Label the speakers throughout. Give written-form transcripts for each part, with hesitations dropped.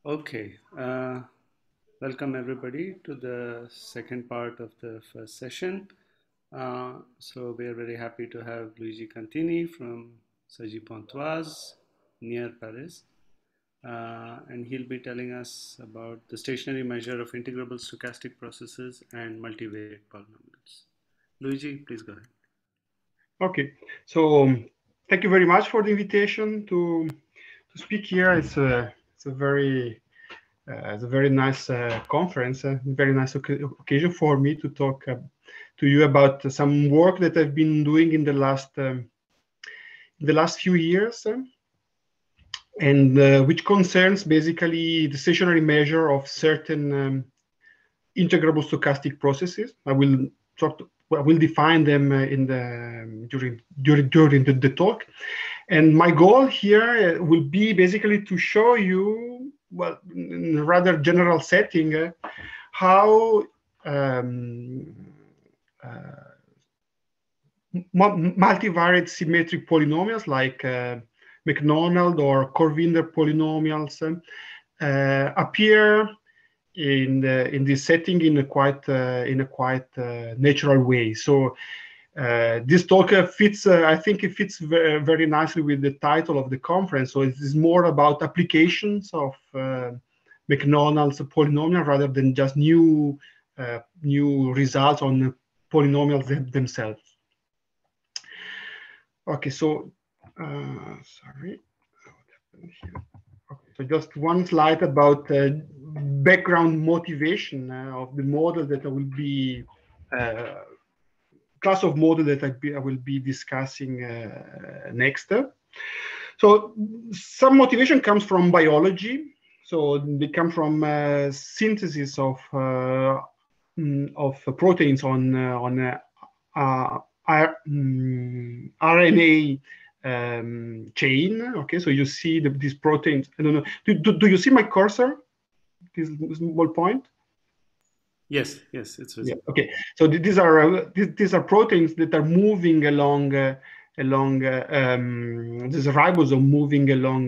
Speaker 1: Okay, welcome everybody to the second part of the first session. So we are very happy to have Luigi Cantini from Cergy Pontoise near Paris. And he'll be telling us about the stationary measure of integrable stochastic processes and multivariate polynomials. Luigi, please go ahead.
Speaker 2: Okay, so thank you very much for the invitation to speak here. It's a very nice conference, a very nice occasion for me to talk to you about some work that I've been doing in the last few years, and which concerns basically the stationary measure of certain integrable stochastic processes. I will define them during the talk. And my goal here will be basically to show you, well, in a rather general setting, how multivariate symmetric polynomials like Macdonald or Corvinder polynomials appear in this setting in a quite natural way. So this talk fits. I think it fits very, very nicely with the title of the conference. So it is more about applications of Macdonald's polynomial rather than just new results on polynomials themselves. Okay, so sorry. Okay, so just one slide about background motivation of the model that I will be class of model that I will be discussing next. So some motivation comes from biology. So they come from synthesis of proteins on RNA chain. Okay, so you see these proteins. I don't know. Do you see my cursor? This small point.
Speaker 1: Yes, it's visible.
Speaker 2: Yeah. Okay. So these are proteins that are moving along this ribosome moving along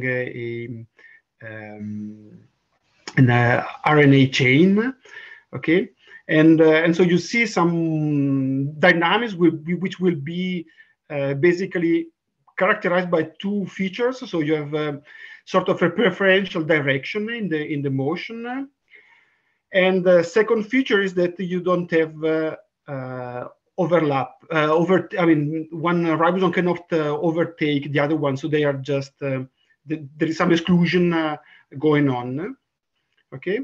Speaker 2: an RNA chain. Okay. And so you see some dynamics which will be basically characterized by two features. So you have sort of a preferential direction in the motion. And the second feature is that you don't have overlap. One ribosome cannot overtake the other one, so they are just there is some exclusion going on. Okay.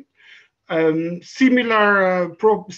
Speaker 2: Similar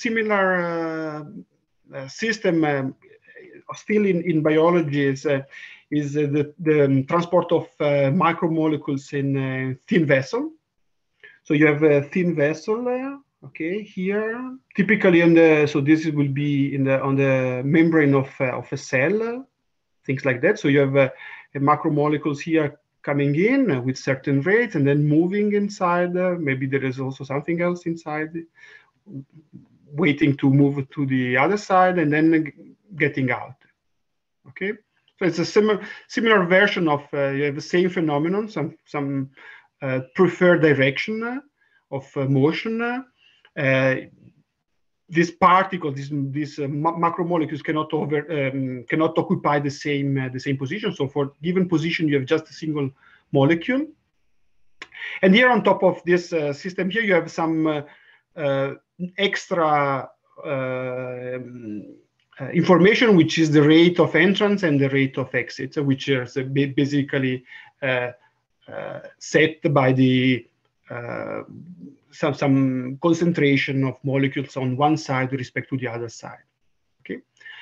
Speaker 2: system still in biology is the transport of micromolecules in thin vessel. So you have a thin vessel, okay, here. Typically so this will be on the membrane of a cell, things like that. So you have macromolecules here coming in with certain rates and then moving inside. Maybe there is also something else inside, waiting to move to the other side and then getting out. Okay, so it's a similar version of you have the same phenomenon, some preferred direction of motion. These particles, these macromolecules cannot occupy the same position. So for given position, you have just a single molecule. And here on top of this system here, you have some extra information, which is the rate of entrance and the rate of exit, which is basically set by the some concentration of molecules on one side with respect to the other side. Okay.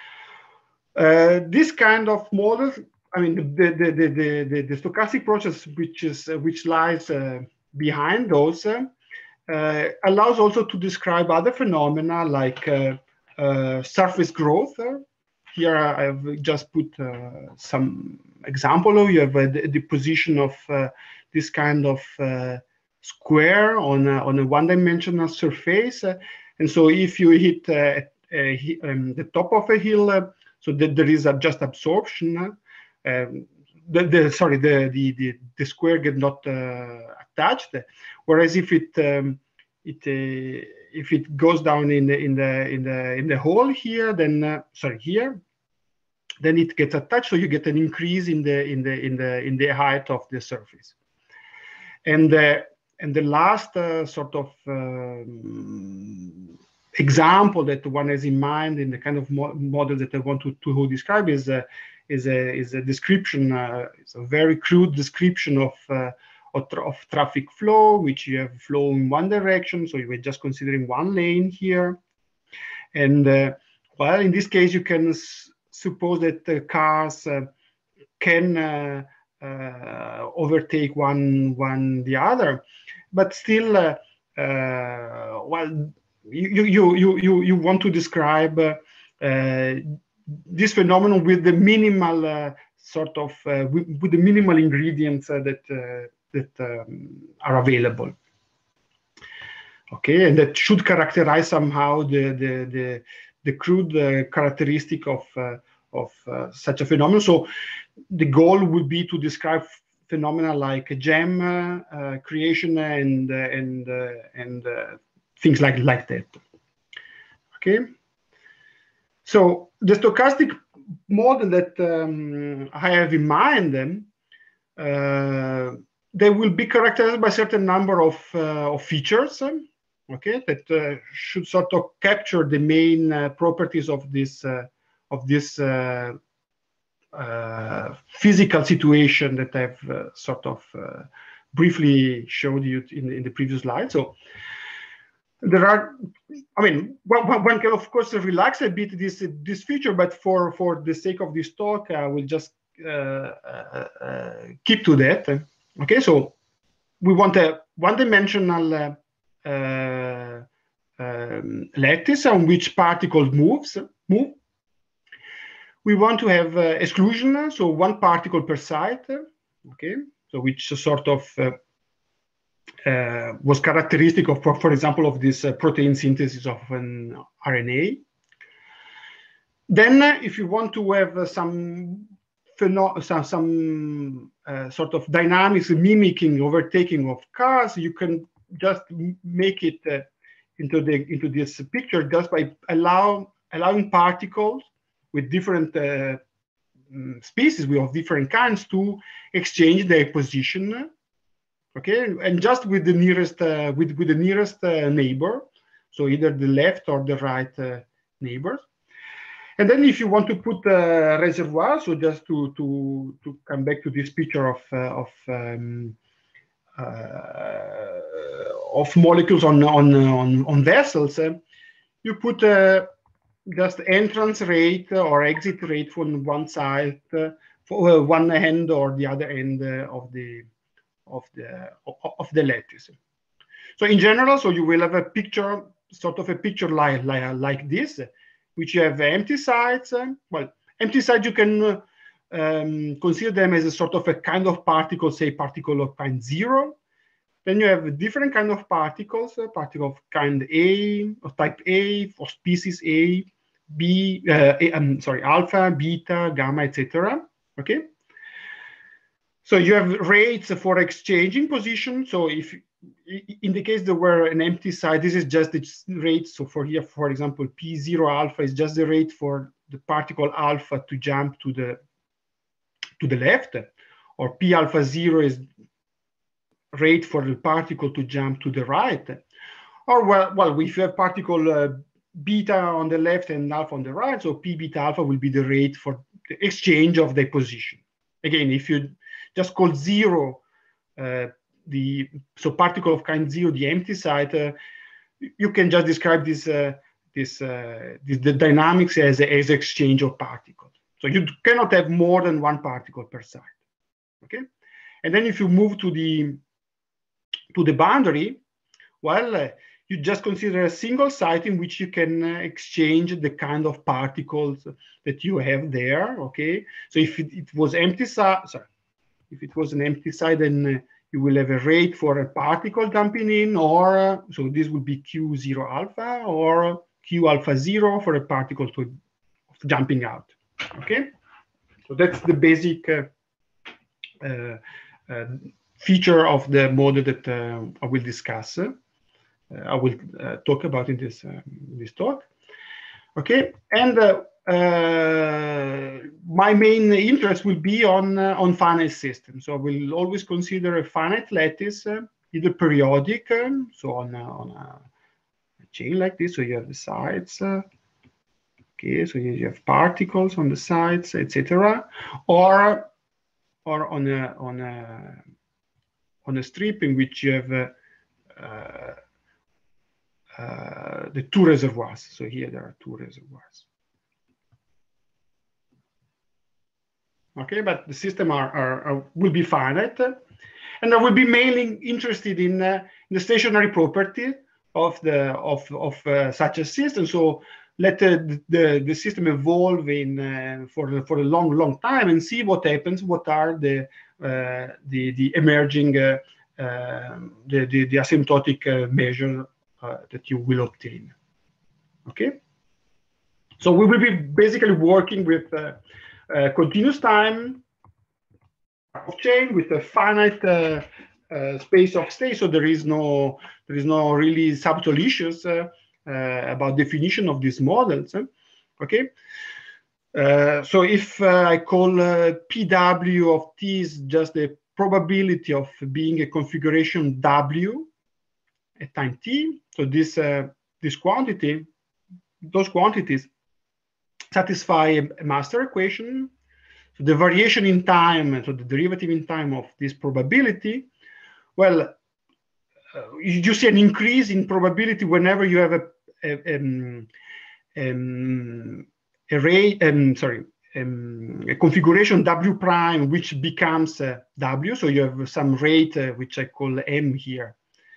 Speaker 2: This kind of models, I mean, the stochastic process which lies behind those allows also to describe other phenomena like surface growth. Here I've just put some example. You have the position of this kind of square on a one-dimensional surface, and so if you hit the top of a hill, so that there is just absorption. the square get not attached. Whereas if it goes down in the hole here, then here, then it gets attached, so you get an increase in the height of the surface. And the last sort of example that one has in mind in the kind of model that I want to describe is a description. It's a very crude description of traffic flow, which you have flow in one direction. So you were just considering one lane here, and well, in this case, you can suppose that the cars can overtake one the other, but still, well, you want to describe this phenomenon with the minimal sort of with the minimal ingredients that are available. Okay, and that should characterize somehow the crude characteristic of such a phenomenon. So the goal would be to describe phenomena like gem creation and things like that. Okay, so the stochastic model that I have in mind, they will be characterized by a certain number of features. Okay, that should sort of capture the main properties of this physical situation that I've sort of briefly showed you in the previous slide. So there are, I mean, one can of course relax a bit this feature, but for the sake of this talk, I will just keep to that. Okay, so we want a one-dimensional lattice on which particles move. We want to have exclusion, so one particle per site. Okay, so which sort of was characteristic of, for example, of this protein synthesis of an RNA. Then, if you want to have some sort of dynamics mimicking overtaking of cars, you can just make it into this picture just by allowing particles with different species of different kinds to exchange their position. Okay, and just with the nearest with the nearest neighbor, so either the left or the right neighbors. And then if you want to put a reservoir, so just to come back to this picture of molecules on vessels, you put just entrance rate or exit rate from one side, for one end or the other end of the lattice. So in general, so you will have a picture, sort of a picture like this, which you have empty sites. Well, empty sites you can consider them as a sort of a kind of particle, say particle of kind 0. Then you have different kind of particles, particle of kind A, of type A, for species A, B, alpha, beta, gamma, etc. Okay. So you have rates for exchanging position. So if in the case there were an empty site, this is just the rate. So for here, for example, P0 alpha is just the rate for the particle alpha to jump to the left, or P alpha 0 is rate for the particle to jump to the right. Or well, if you have particle beta on the left and alpha on the right, so P beta alpha will be the rate for the exchange of the position. Again, if you just call 0 so particle of kind 0, the empty site, you can just describe the dynamics as exchange of particles. So you cannot have more than one particle per site. Okay, and then if you move to the boundary, well, you just consider a single site in which you can exchange the kind of particles that you have there. Okay, so if it was empty site, if it was an empty site, then you will have a rate for a particle dumping in, or so this would be Q0 alpha or Q alpha 0 for a particle jumping out. Okay, so that's the basic feature of the model that I will discuss. I will talk about in this talk. Okay, and my main interest will be on finite systems. So I will always consider a finite lattice, either periodic, so on a chain like this. So you have the sides. Okay, so you have particles on the sides, etc., or on a strip in which you have the two reservoirs. So here there are two reservoirs. Okay, but the system will be finite, and I will be mainly interested in the stationary property of such a system. So let the system evolve for a long time and see what happens. What are the emerging the asymptotic measure that you will obtain. Okay, so we will be basically working with continuous time of chain with a finite space of state. So there is no really subtle issues about definition of these models. Okay. So if I call PW of T is just the probability of being a configuration W at time T. So those quantities satisfy a master equation. So the variation in time, so the derivative in time of this probability, well, you see an increase in probability whenever you have a configuration W prime which becomes W. So you have some rate which I call M here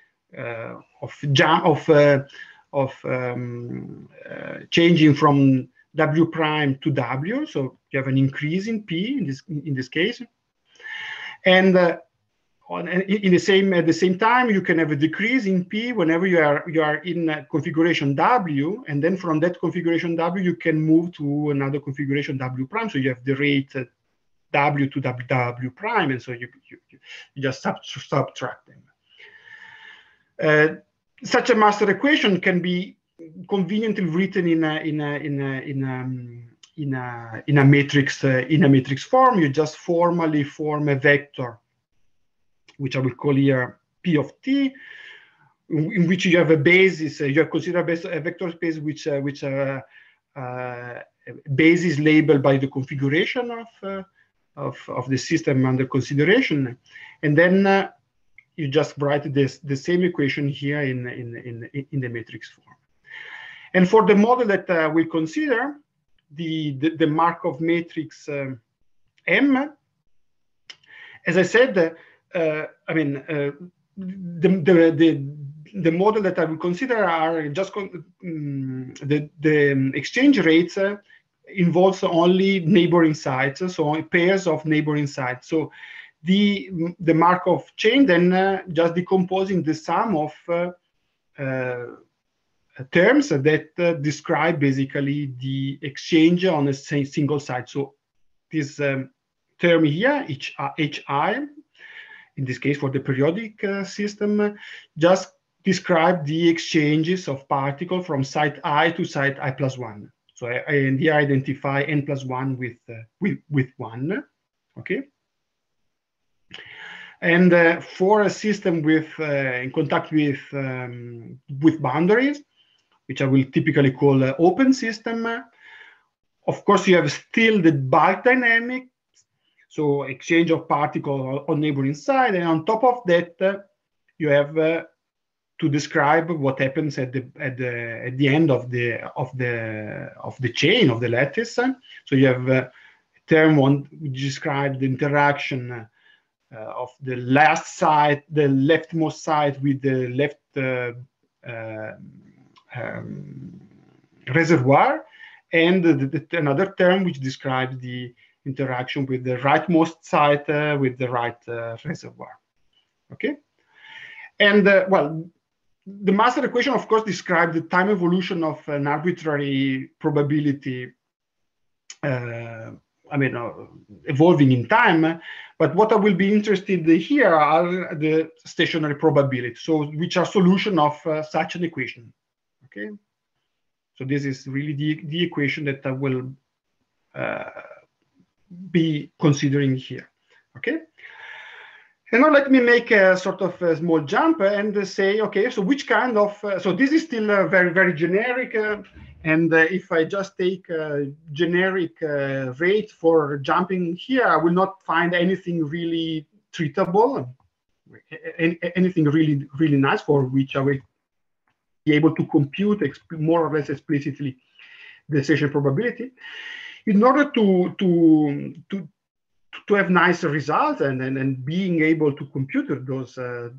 Speaker 2: of changing from W prime to W. So you have an increase in P in this case, and at the same time you can have a decrease in P whenever you are in configuration W, and then from that configuration W you can move to another configuration W prime. So you have the rate W to W prime, and so you just subtract them. Such a master equation can be conveniently written in a matrix form. You just formally form a vector, which I will call here P of T, in which you have a basis. You have considered a vector space which basis labeled by the configuration of the system under consideration, and then you just write the same equation here in the matrix form. And for the model that we consider, the Markov matrix M, as I said, I mean, the model that I will consider are just the exchange rates involves only neighboring sites, so pairs of neighboring sites. So the Markov chain then just decomposing the sum of terms that describe basically the exchange on a single site. So this term here, HI, in this case for the periodic system, just describe the exchanges of particles from site I to site I plus 1. So I here identify n plus 1 with 1, okay? And for a system with in contact with boundaries, which I will typically call open system, of course you have still the bulk dynamic, so exchange of particles on neighboring side, and on top of that you have to describe what happens at the end of the chain of the lattice. So you have a term one which describes the interaction of the last side, the leftmost side with the left reservoir, and another term which describes the interaction with the rightmost side with the right reservoir. Okay, and well, the master equation, of course, describes the time evolution of an arbitrary probability I mean, evolving in time. But what I will be interested in here are the stationary probabilities, so which are solution of such an equation. Okay, so this is really the equation that I will be considering here. Okay. And now let me make a sort of a small jump and say, okay, so which kind of, so this is still very, very generic. And if I just take a generic rate for jumping here, I will not find anything really treatable, anything really, really nice for which I will be able to compute more or less explicitly the station probability. In order to have nice results and being able to compute those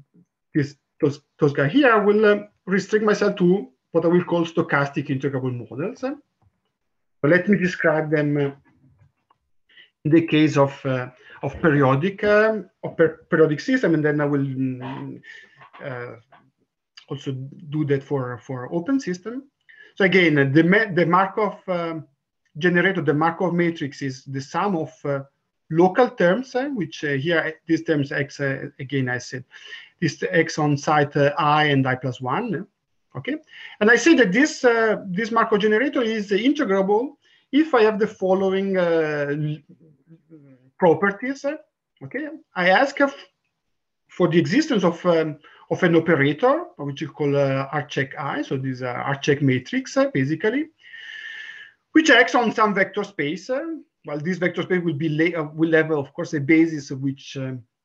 Speaker 2: guys here, I will restrict myself to what I will call stochastic integrable models. So let me describe them in the case of periodic system, and then I will also do that for open system. So again, the Markov generator, the Markov matrix is the sum of local terms, which here these terms x, again I said, this x on site I and I plus 1. Okay, and I say that this Markov generator is integrable if I have the following properties. Okay, I ask for the existence of an operator, which we call R-check I. So this is R-check matrix, basically, which acts on some vector space. Well, this vector space will have, of course, a basis which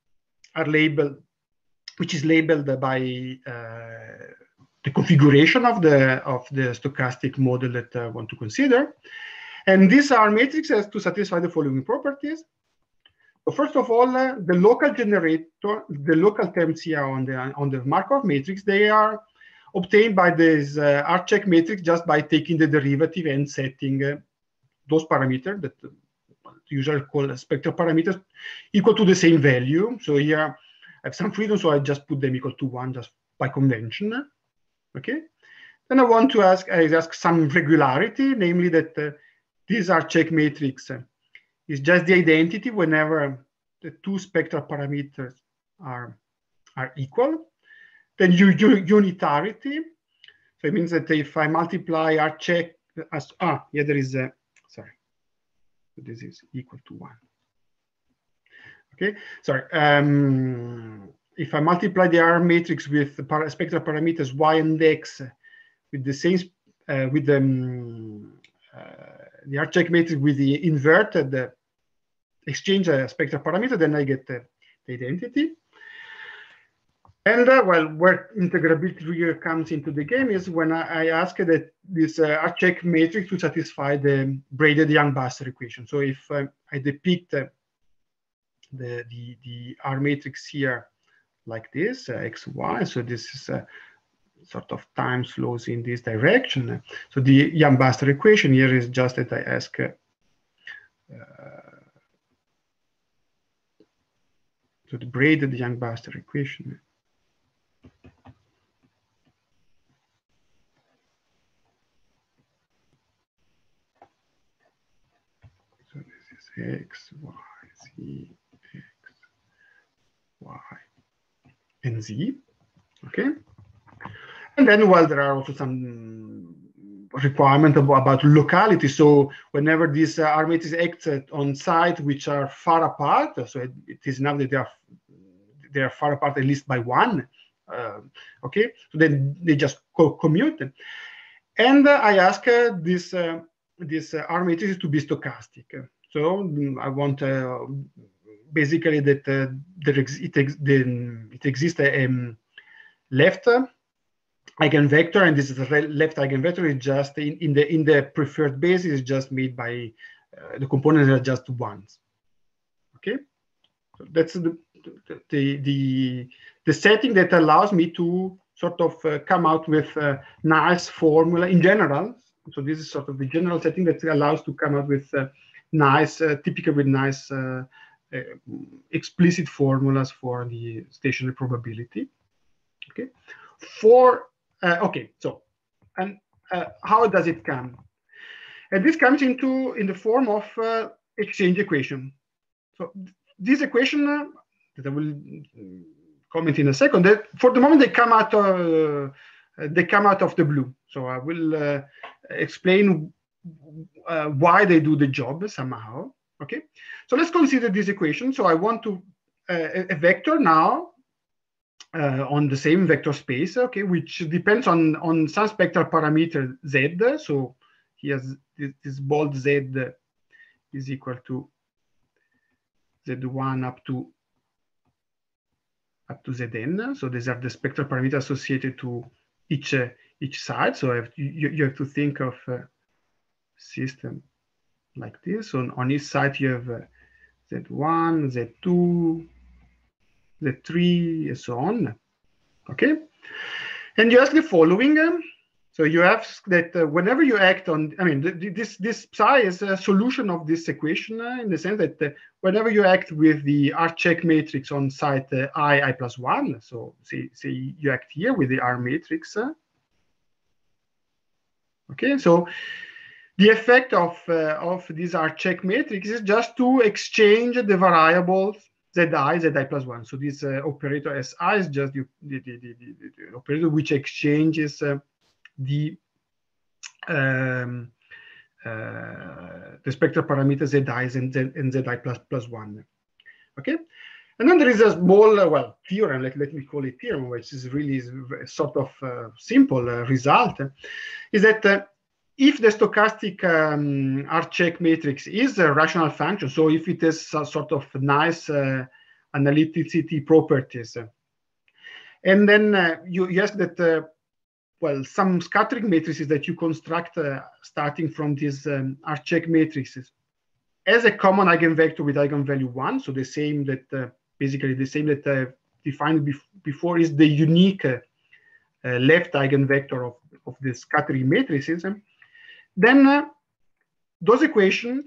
Speaker 2: is labeled by the configuration of the stochastic model that I want to consider. And these are matrices to satisfy the following properties. So first of all, the local generator, the local terms here on the Markov matrix, they are obtained by this R-check matrix just by taking the derivative and setting those parameters that usually called spectral parameters equal to the same value. So here I have some freedom, so I just put them equal to 1 just by convention. Okay. Then I want to ask some regularity, namely that this R-check matrix is just the identity whenever the two spectral parameters are equal. Then unitarity. So it means that if I multiply R-check as there is a sorry. This is equal to 1. Okay, sorry. If I multiply the R matrix with the spectral parameters y and x with the same with the R-check matrix with the inverted exchange spectral parameter, then I get the identity. And well, where integrability really comes into the game is when I ask that this R-check matrix to satisfy the braided Yang-Basser equation. So if I depict the R matrix here like this, x, y, so this is sort of time flows in this direction. So the Yang-Basser equation here is just that I ask so the braided Yang-Basser equation. So this is x, y, z, x, y, and z. Okay. And then, well, there are also some requirements about locality. So whenever these R matrices act on sites which are far apart, so it is enough that they are far apart at least by 1. Okay, so then they just commute. And I ask this R matrix to be stochastic. So I want basically that it exists a left eigenvector, and this is the left eigenvector is just in the preferred basis is just made by the components are just ones. Okay, so that's the setting that allows me to sort of come out with a nice formula in general. So this is sort of the general setting that allows to come out with nice, typical with nice explicit formulas for the stationary probability. Okay, okay. So, and how does it come? And this comes in the form of a exchange equation. So this equation that I will comment in a second, that for the moment they come out of the blue. So I will explain why they do the job somehow. Okay, so let's consider this equation. So I want to a vector now on the same vector space, okay, which depends on some spectral parameter z. So here's this bold z is equal to z1 up to zn. So these are the spectral parameters associated to each side. So you have to think of a system like this. So on each side you have z1, z2, z3, and so on. Okay, and you ask the following. So you ask that whenever you act on, I mean, this psi is a solution of this equation in the sense that whenever you act with the R-check matrix on site I plus 1, so say you act here with the R matrix. Okay, so the effect of this R-check matrix is just to exchange the variables zi plus 1. So this operator Si is just the operator which exchanges the spectral parameter zi and zi plus 1. Okay, and then there is a small theorem, let me call it theorem, which is really a sort of simple result, is that if the stochastic R-check matrix is a rational function, so if it has some sort of nice analyticity properties, and then you ask that, well, some scattering matrices that you construct starting from these R-check matrices as a common eigenvector with eigenvalue 1, so the same that basically the same that defined before is the unique left eigenvector of the scattering matrices, then those equations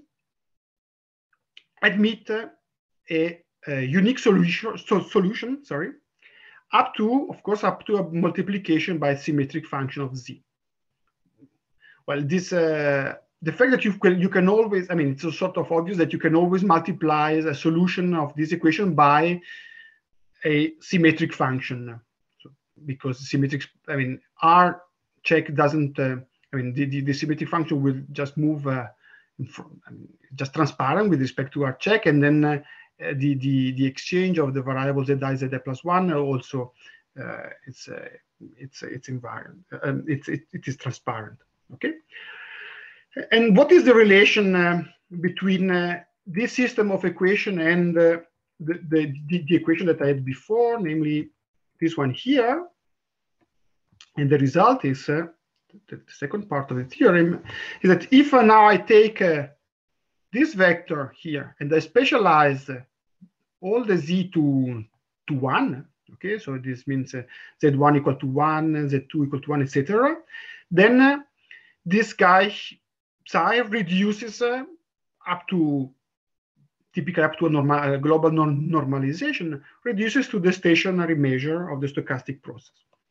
Speaker 2: admit a unique solution, up to, of course, up to a multiplication by symmetric function of z. Well, this the fact that you can always, I mean, it's a sort of obvious that you can always multiply a solution of this equation by a symmetric function, so, because symmetric, I mean, R check doesn't, I mean, the symmetric function will just move, just transparent with respect to R check, and then the exchange of the variables zi plus 1 also it's invariant, it is transparent. Okay, and what is the relation between this system of equation and the equation that I had before, namely this one here? And the result is the second part of the theorem is that if now I take this vector here and I specialize all the z to 1, okay, so this means z1 equal to 1, z2 equal to 1, etc., then this guy psi reduces up to typically up to a global normalization, reduces to the stationary measure of the stochastic process.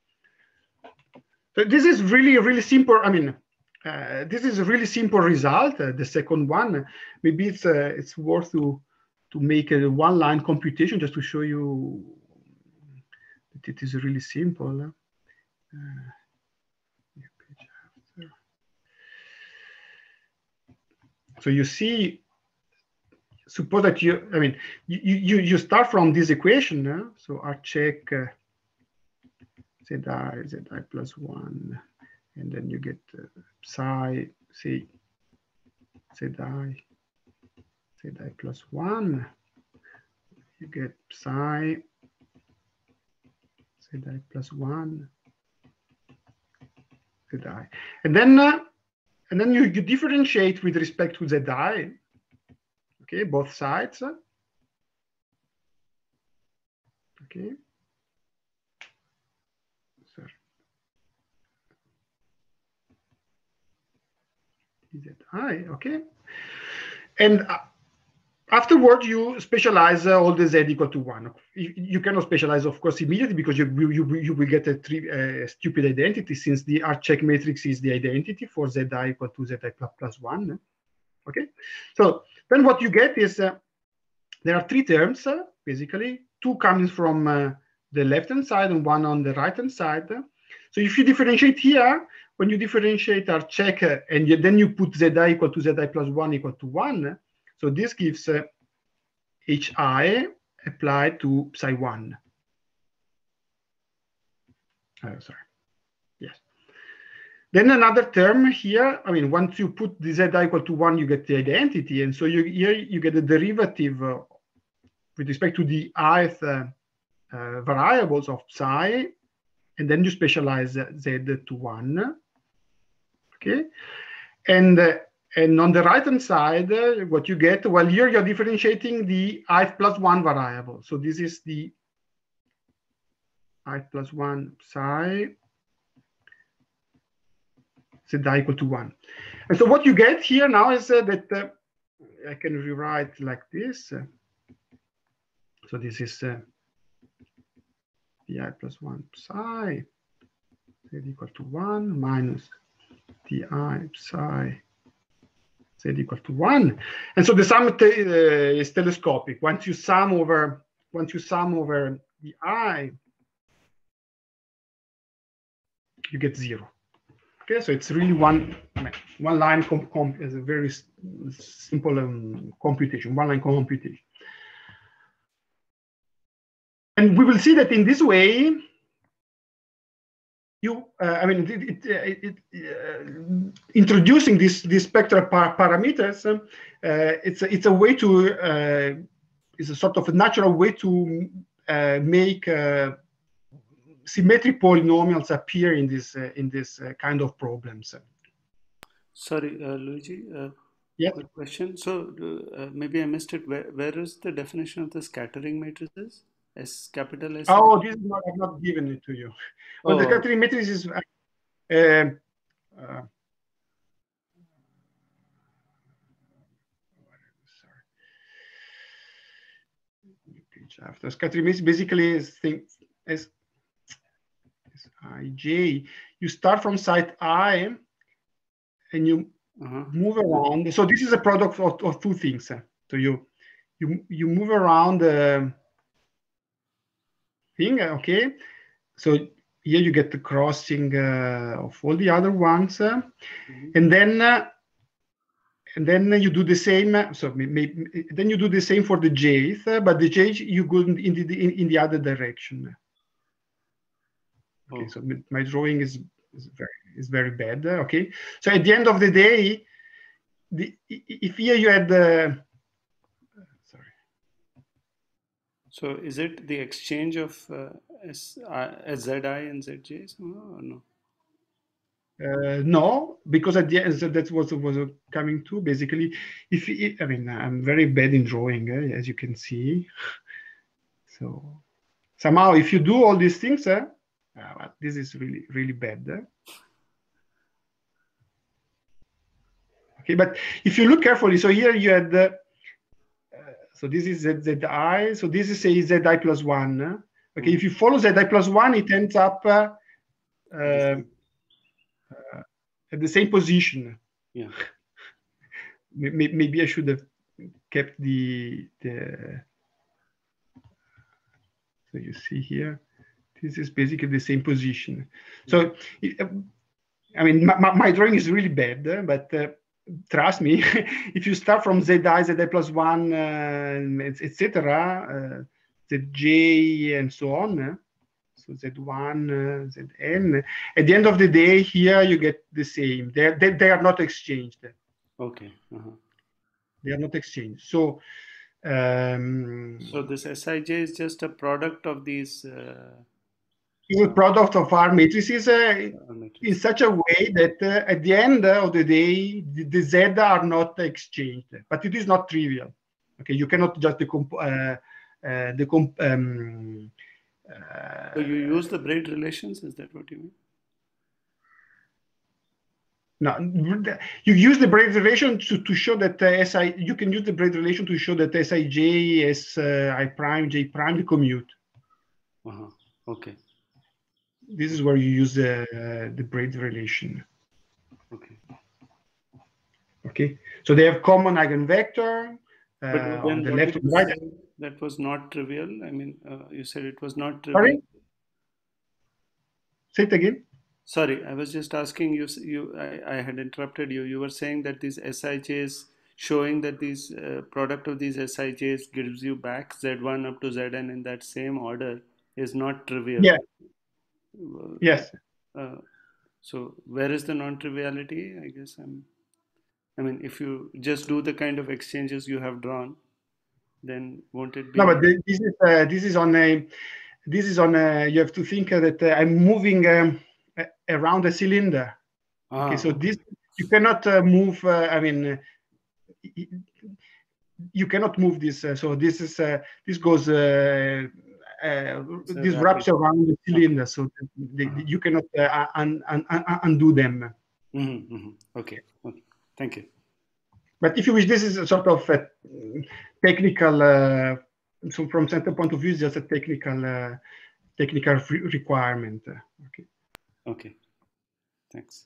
Speaker 2: So this is really simple. I mean, this is a really simple result. The second one, maybe it's worth to make a one-line computation just to show you that it is really simple. So you see, suppose that you start from this equation. So R check zi plus 1, and then you get psi, say zi plus 1. You get psi zi plus 1 zi, and then you differentiate with respect to zi. Okay, both sides. Okay. Zi, okay, and afterward you specialize all the z equal to 1. You cannot specialize, of course, immediately because you will get a stupid identity, since the R-check matrix is the identity for zi equal to zi plus 1. Okay, so then what you get is there are three terms, basically, two coming from the left-hand side and one on the right-hand side. So if you differentiate here, when you differentiate our check and then you put zi equal to zi plus 1 equal to 1, so this gives hi applied to psi 1. Sorry. Yes. Then another term here, I mean, once you put the z equal to 1, you get the identity. And so here you get the derivative with respect to the ith variables of psi, and then you specialize z to 1. Okay. And on the right-hand side, what you get, well, here you're differentiating the ith plus 1 variable. So this is the ith plus 1 psi z equal to 1. And so what you get here now is that I can rewrite like this. So this is the I plus 1 psi z equal to 1 minus the I psi z equal to 1. And so the sum is telescopic. Once you sum over the I, you get 0. Okay, so it's really one line is a very simple computation, one line computation. And we will see that in this way, introducing these spectral parameters, it's a way to, it's a sort of a natural way to make symmetric polynomials appear in this kind of problems.
Speaker 1: Sorry, Luigi.
Speaker 2: Yes.
Speaker 1: Quick question. So maybe I missed it. Where is the definition of the scattering matrices? Capital S.
Speaker 2: Oh, this is not, I've not given it to you. Well, the scattering matrix is. Sorry. Page after scattering matrix basically is things as ij. You start from site I, and you move around. So this is a product of two things. So you move around the thing, okay? So here you get the crossing of all the other ones, and then you do the same. So then you do the same for the jth, but the jth you go in the other direction. Okay, so my drawing is very bad. Okay, so at the end of the day, if here you had the
Speaker 1: So is it the exchange of Zi and Zj or no?
Speaker 2: No, because at the end that was coming to basically. I mean, I'm very bad in drawing, as you can see. So somehow, if you do all these things, this is really bad. Okay, but if you look carefully, so here you had so this is zi. So this is say zi plus 1. Okay, if you follow zi plus 1, it ends up at the same position.
Speaker 1: Yeah.
Speaker 2: Maybe I should have kept the. So you see here, this is basically the same position. So, I mean, my drawing is really bad, but trust me, if you start from zi plus 1, etc., zj and so on, so z1, zn, at the end of the day, here you get the same. They are not exchanged.
Speaker 1: Okay.
Speaker 2: They are not exchanged. So,
Speaker 1: so this Sij is just a product of these.
Speaker 2: Is a product of our matrices in such a way that at the end of the day, the Z are not exchanged, but it is not trivial. Okay, you cannot just
Speaker 1: so you use the braid relations? Is that what you mean?
Speaker 2: No, you use the braid relation to show that you can use the braid relation to show that Sij, Si prime, J prime commute.
Speaker 1: Okay.
Speaker 2: This is where you use the braid relation.
Speaker 1: Okay.
Speaker 2: Okay, so they have common eigenvector
Speaker 1: But
Speaker 2: on
Speaker 1: then
Speaker 2: the
Speaker 1: what
Speaker 2: left
Speaker 1: did
Speaker 2: and
Speaker 1: you
Speaker 2: right.
Speaker 1: say that was not trivial? I mean, you said it was not trivial.
Speaker 2: Sorry, say it again.
Speaker 1: Sorry, I was just asking you. I had interrupted you. You were saying that these Sijs showing that these product of these Sijs gives you back Z1 up to Zn in that same order is not trivial.
Speaker 2: Yeah. Yes.
Speaker 1: Uh, so where is the non-triviality? I mean, if you just do the kind of exchanges you have drawn, then won't it
Speaker 2: No,
Speaker 1: be?
Speaker 2: but this is on a you have to think that I'm moving around a cylinder. Okay, so
Speaker 1: Okay.
Speaker 2: this you cannot move. I mean, you cannot move this. So this goes.
Speaker 1: It's a
Speaker 2: This
Speaker 1: rapid.
Speaker 2: wraps around the
Speaker 1: Okay.
Speaker 2: cylinder, so you cannot undo them.
Speaker 1: Okay. Okay. Thank you.
Speaker 2: But if you wish, this is a sort of a technical. So from center point of view, it's just a technical requirement. Okay.
Speaker 1: Okay. Thanks.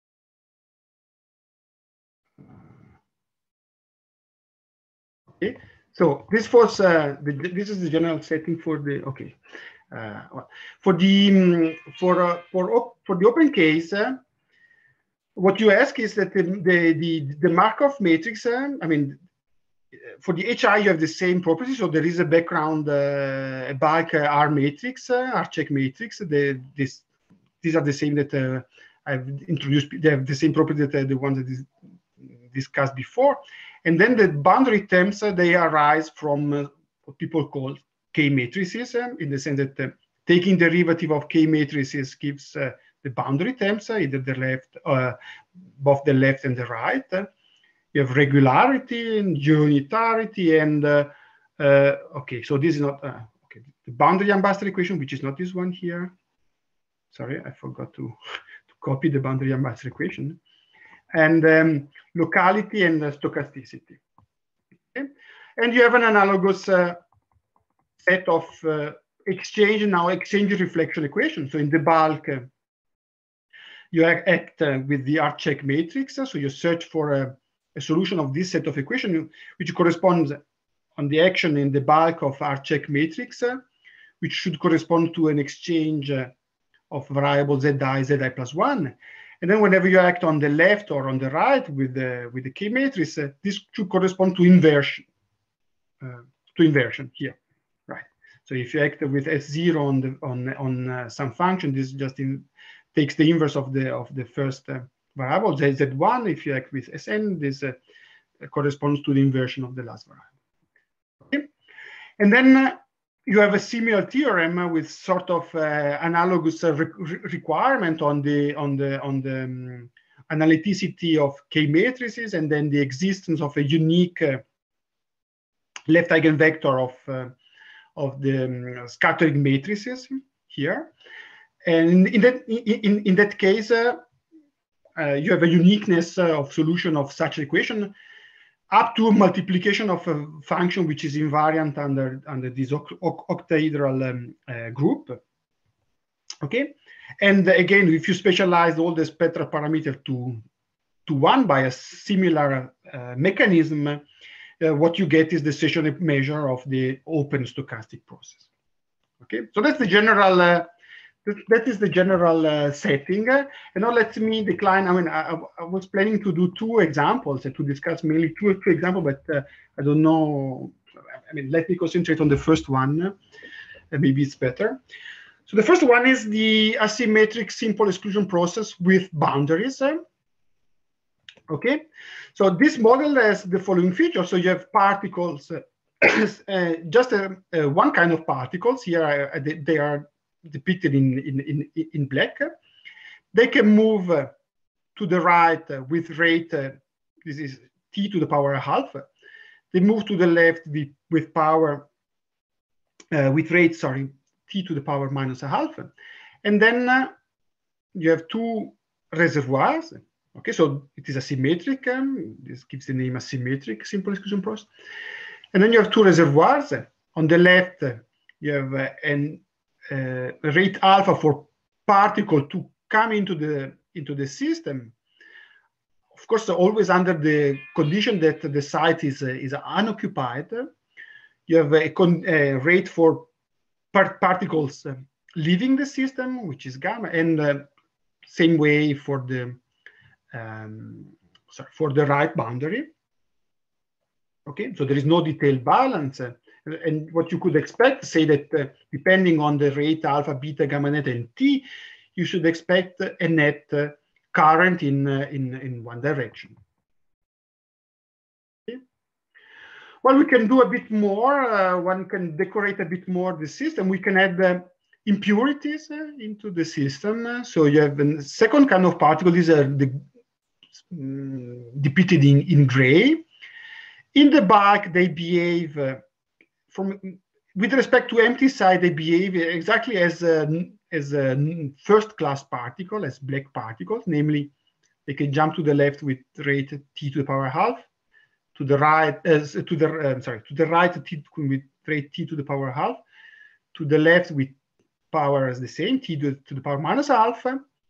Speaker 2: Okay. So this was this is the general setting for the okay. For the for the open case, what you ask is that the Markov matrix. I mean, for the HI, you have the same property. So there is a background a bulk R matrix, R check matrix. These are the same that I've introduced. They have the same property that the ones that is discussed before. And then the boundary terms, they arise from what people call K matrices, in the sense that taking derivative of K matrices gives the boundary terms, either the left, both the left and the right. You have regularity and unitarity, and okay, so this is not okay. The boundary Ambaster equation, which is not this one here. Sorry, I forgot to copy the boundary Ambaster equation. And locality and stochasticity. Okay? And you have an analogous set of exchange reflection equations. So in the bulk, you act with the R-check matrix. So you search for a solution of this set of equations, which corresponds on the action in the bulk of R-check matrix, which should correspond to an exchange of variables zi plus 1. And then whenever you act on the left or on the right with the K matrix, this should correspond to inversion. Here, right? So if you act with S0 on some function, this just takes the inverse of the first variable Z1. If you act with Sn, this corresponds to the inversion of the last variable. Okay? And then you have a similar theorem with sort of analogous requirement on the analyticity of K matrices, and then the existence of a unique left eigenvector of the scattering matrices here. And in that case, you have a uniqueness of solution of such equation up to multiplication of a function which is invariant under this octahedral group. Okay, and again, if you specialize all the spectral parameter to 1 by a similar mechanism, what you get is the stationary measure of the open stochastic process. Okay, so that's the general. That is the general setting. And now let me decline. I mean, I was planning to do 2 examples to discuss mainly two examples, but I don't know. I mean, let me concentrate on the first one. Maybe it's better. So the first one is the asymmetric simple exclusion process with boundaries. Okay, so this model has the following feature. So you have particles, just one kind of particles. Here they are depicted in black. They can move to the right with rate, this is t to the power half. They move to the left with power, with rate, sorry, t to the power minus a half. And then you have 2 reservoirs. Okay, so it is asymmetric. This gives the name asymmetric simple exclusion process. And then you have 2 reservoirs. On the left, you have rate alpha for particle to come into the system of course, always under the condition that the site is unoccupied. You have a rate for particles leaving the system, which is gamma, and same way for the right boundary. Okay, so there is no detailed balance. And what you could expect, say that depending on the rate alpha, beta, gamma net, and t, you should expect a net current in one direction. Okay. Well, we can do a bit more. One can decorate a bit more the system. We can add impurities into the system. So you have a second kind of particle. These are depicted in gray. In the bulk, they behave with respect to empty side. They behave exactly as first-class particle, as black particles. Namely, they can jump to the left with rate t to the power half, to the right to the right with rate t to the power half, to the left with power as the same t to the power minus half.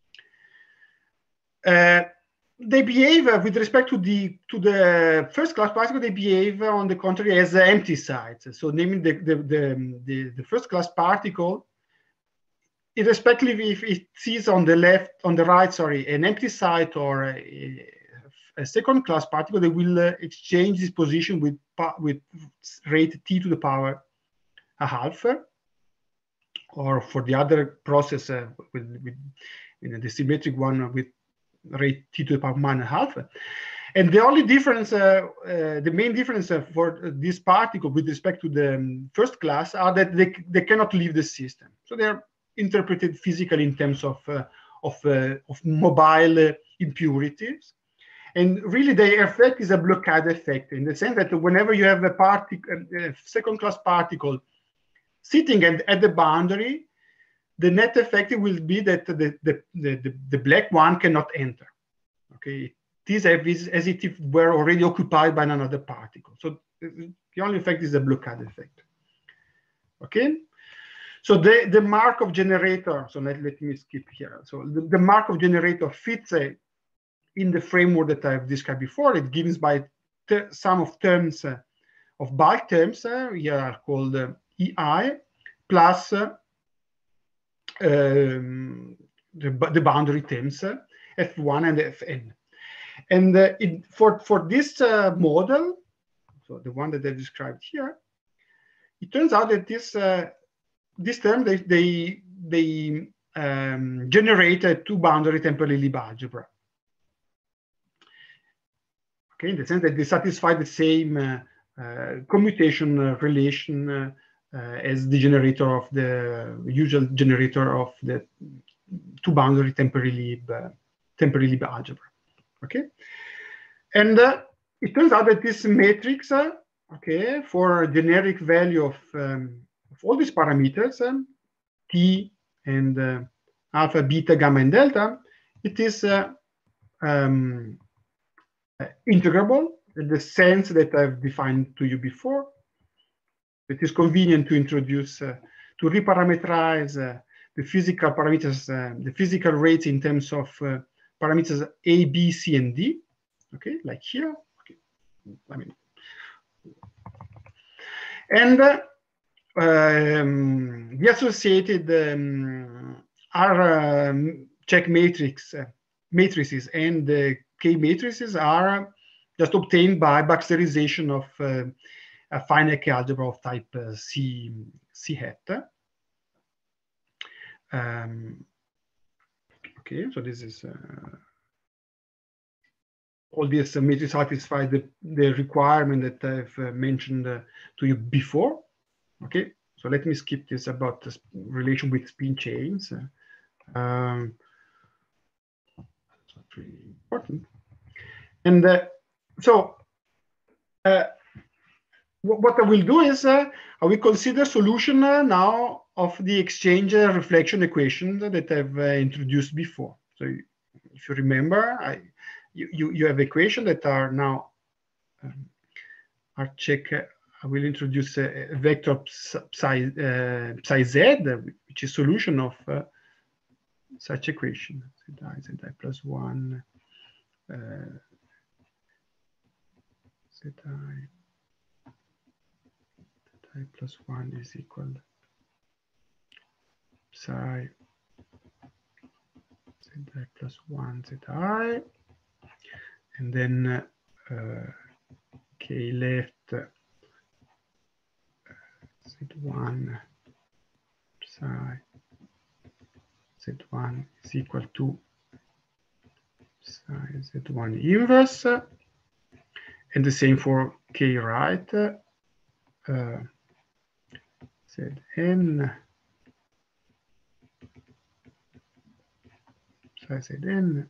Speaker 2: They behave with respect to the first class particle. They behave on the contrary as empty sides. So, namely the first class particle, irrespective if it sees on the right, an empty side or a second class particle, they will exchange this position with rate t to the power a half. Or for the other process with the symmetric one with rate t to the power minus half. And the only difference, the main difference for this particle with respect to the first class are that they cannot leave the system. So they are interpreted physically in terms of mobile impurities. And really the effect is a blockade effect, in the sense that whenever you have a second class particle sitting at the boundary, the net effect will be that the black one cannot enter. Okay, it is as if it were already occupied by another particle. So the only effect is the blockade effect. Okay, so the Markov generator. So let me skip here. So the Markov generator fits in the framework that I've described before. It gives by sum of terms of bulk terms. Here are called EI plus the boundary terms F1 and Fn. And for this model, so the one that I described here, it turns out that this term they generate a two-boundary temporally Lieb algebra. Okay, in the sense that they satisfy the same commutation relation as the generator of the usual generator of the two-boundary temporally Lieb algebra. Okay, and it turns out that this matrix, okay, for a generic value of all these parameters, t and alpha, beta, gamma, and delta, it is integrable in the sense that I've defined to you before. It is convenient to introduce, to reparameterize the physical parameters, the physical rates in terms of parameters A, B, C, and D. Okay, like here. Okay, I mean, and the associated R check matrices and the K matrices are just obtained by Baxterization of a finite K algebra of type C hat. Okay, so this is all these matrices satisfy the requirement that I've mentioned to you before. Okay, so let me skip this about the relation with spin chains. That's not really important. And what I will do is I will consider solution now of the exchange reflection equation that I've introduced before. So if you remember, you have equations that are now are check. I will introduce a vector psi z, which is solution of such equation. Zi plus 1 Zi plus 1 is equal psi Zi plus 1 Zi, and then k left Z1 psi Z1 is equal to psi Z1 inverse, and the same for k right, Zn psi Zn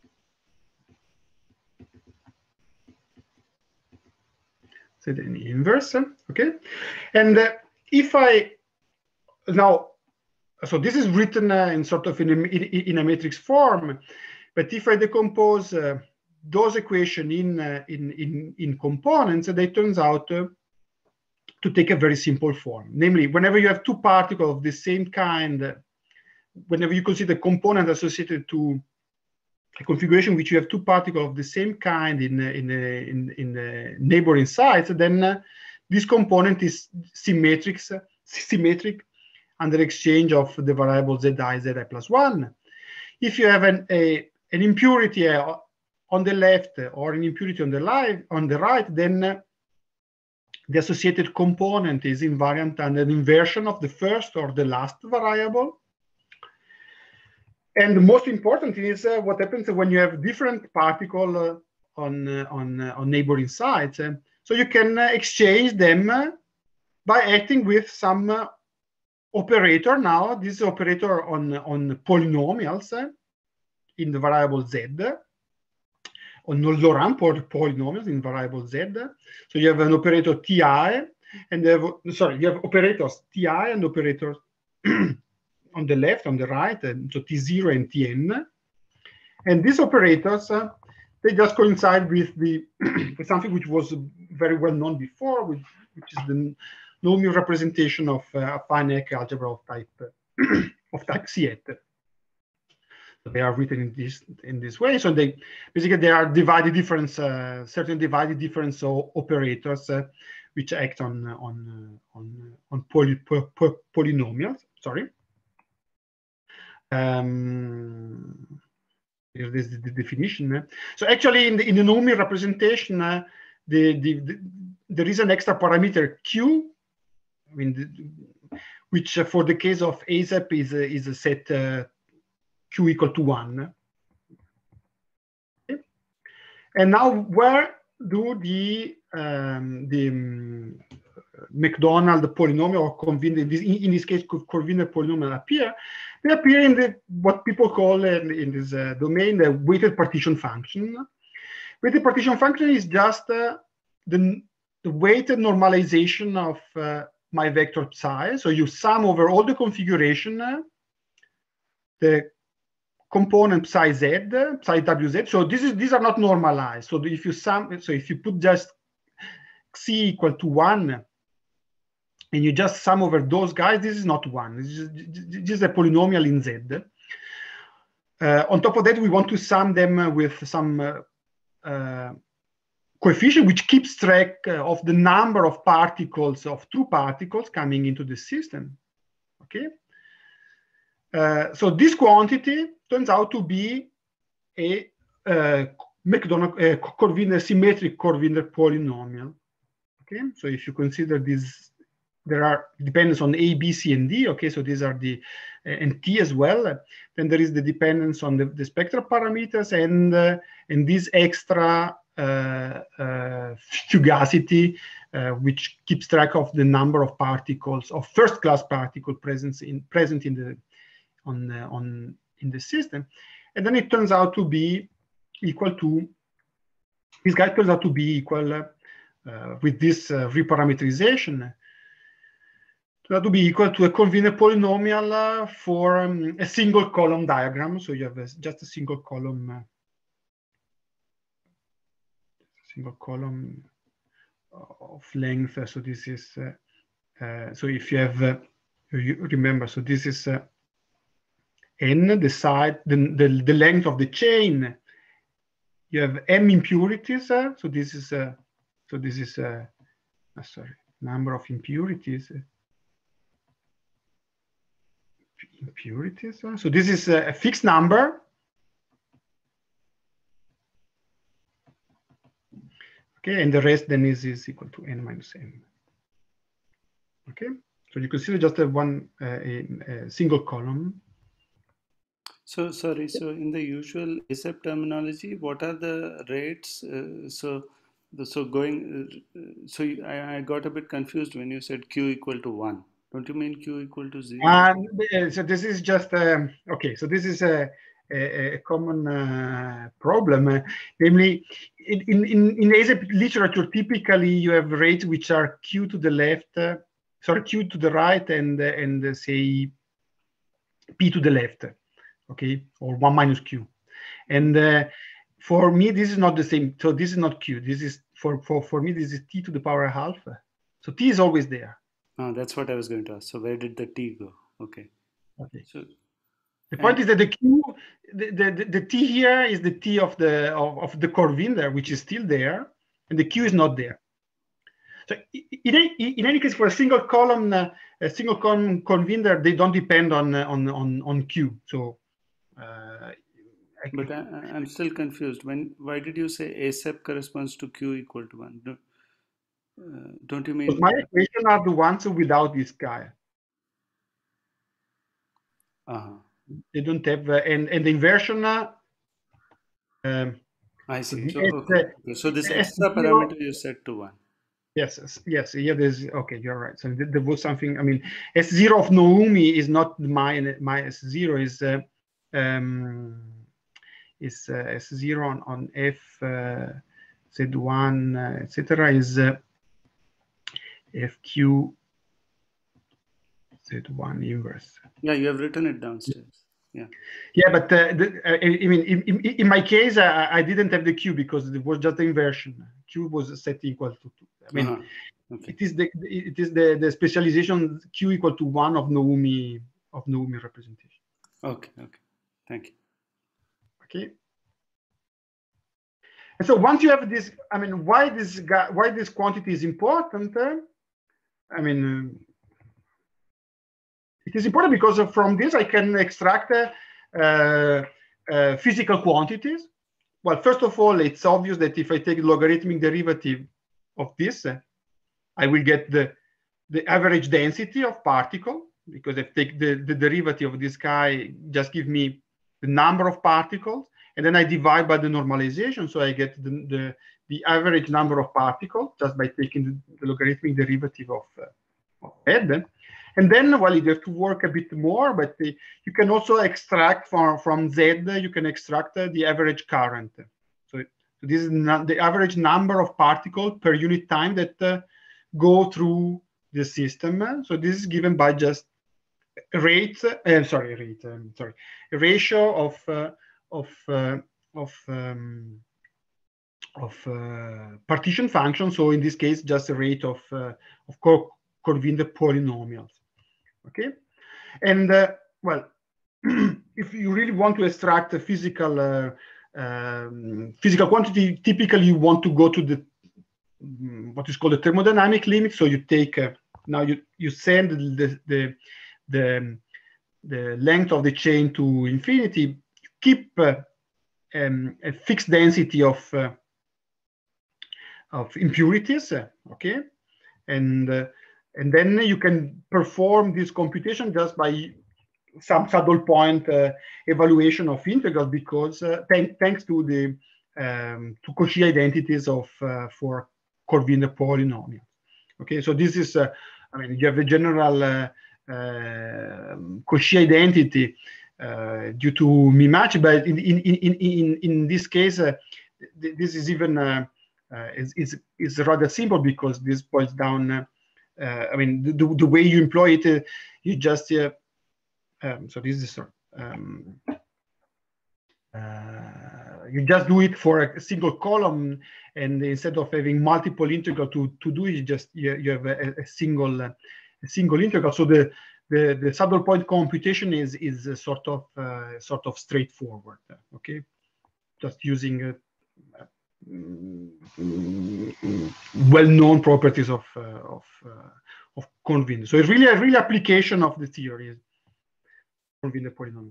Speaker 2: Zn inverse, okay? And if I now, so this is written in sort of in a matrix form, but if I decompose those equations in components, they turns out to take a very simple form. Namely, whenever you have two particles of the same kind, whenever you consider component associated to a configuration which you have two particles of the same kind in neighboring sites, then this component is symmetric under exchange of the variable zi plus 1. If you have an impurity on the left or an impurity on the right, then the associated component is invariant and an inversion of the first or the last variable. And the most important is what happens when you have different particles on neighboring sites. So you can exchange them by acting with some operator. Now this operator on polynomials in the variable z, on Laurent polynomials in variable z. So you have an operator ti, and you have operators ti and operators on the left, on the right, so t0 and tn. And these operators, they just coincide with with something which was very well known before, which is the normal representation of a finite algebra of type C8. So they are written in this way. So they basically are divided difference, certain divided difference operators which act on polynomials. Sorry. Here is the definition. So actually, in the Naumy representation, there is an extra parameter q, I mean, which for the case of ASAP is a set q equal to 1. Okay. And now, where do the Macdonald polynomial or convenient, in this case, convenient polynomial appear? They appear in what people call in this domain the weighted partition function. Weighted partition function is just the weighted normalization of my vector psi. So you sum over all the configuration, the component psi z, psi wz. So these are not normalized. So if you sum, so if you put just c equal to 1, and you just sum over those guys, this is not 1. This is a polynomial in z. On top of that, we want to sum them with some coefficient which keeps track of the number of particles, of true particles coming into the system. Okay. So this quantity turns out to be a Macdonald symmetric Corviner polynomial. Okay. So if you consider this, there are dependence on A, B, C, and D. Okay, so these are the and T as well. Then there is the dependence on the spectral parameters and this extra fugacity, which keeps track of the number of particles of first-class particle present in the system. And then it turns out to be equal to, this guy turns out to be equal with this reparameterization. That would be equal to a convenient polynomial for a single column diagram. So you have just a single column of length. So this is so if you have you remember, so this is n, the side, the length of the chain. You have m impurities. So this is so So this is sorry, number of impurities. So this is a fixed number. Okay, and the rest then is equal to n minus m. Okay, so you consider just a single column.
Speaker 1: So sorry, so in the usual ASAP terminology, what are the rates? So I got a bit confused when you said q equal to 1. Don't you mean q equal to 0?
Speaker 2: So this is just okay. So this is a common problem. Namely, in ASAP literature, typically you have rates which are q to the left, sorry, q to the right, and say p to the left, okay, or 1 minus q. And for me, this is not the same. So this is not q. This is for me, this is t to the power half. So t is always there.
Speaker 1: That's what I was going to ask. So where did the t go? Okay.
Speaker 2: Okay.
Speaker 1: So
Speaker 2: the point is that the q, the t here is the t of the Corvinder, which is still there, and the q is not there. So in any case, for a single column Corvinder, they don't depend on q. So.
Speaker 1: But I'm still confused. Why did you say ASAP corresponds to q equal to 1? Don't you mean?
Speaker 2: My equation are the ones without this guy. They don't have, and the inversion.
Speaker 1: I see. So this extra parameter you set to 1.
Speaker 2: Yes. Yeah, there's okay. You're right. So there was something. I mean, S0 of Noumi is not my S0 is S0 on F Z1 etc. is FQ Z1 inverse.
Speaker 1: Yeah, you have written it downstairs. Yeah.
Speaker 2: Yeah, but I mean, in my case, I didn't have the Q because it was just the inversion. Q was set equal to 2. I mean, okay. it is the specialization Q equal to 1 of Noumi representation.
Speaker 1: Okay. Thank you.
Speaker 2: Okay. And so once you have this, I mean, why this quantity is important? I mean, it is important because from this I can extract physical quantities. Well, first of all, it's obvious that if I take logarithmic derivative of this, I will get the average density of particle, because if I take the derivative of this guy, just give me the number of particles, and then I divide by the normalization, so I get the average number of particles just by taking the logarithmic derivative of z. And then, well, you have to work a bit more, but you can also extract from Z, you can extract the average current. So this is the average number of particles per unit time that go through the system. So this is given by just a ratio of partition function. So in this case, just a rate of Corvinder polynomials. Okay, and well, if you really want to extract a physical quantity, typically you want to go to the what is called the thermodynamic limit. So you take now you send the length of the chain to infinity. Keep a fixed density of impurities. Okay, and then you can perform this computation just by some saddle point evaluation of integrals, because thanks to the Cauchy identities of for Corvinder polynomials. Okay, so this is I mean, you have a general Cauchy identity due to Mimachi, but in this case, this is even is rather simple, because this boils down. I mean, the way you employ it, you just so this is you just do it for a single column, and instead of having multiple integral to do it, you have a single integral. So the saddle point computation is sort of straightforward. Okay, just using well-known properties of convener. So it's really a real application of the theory, convener polynomial.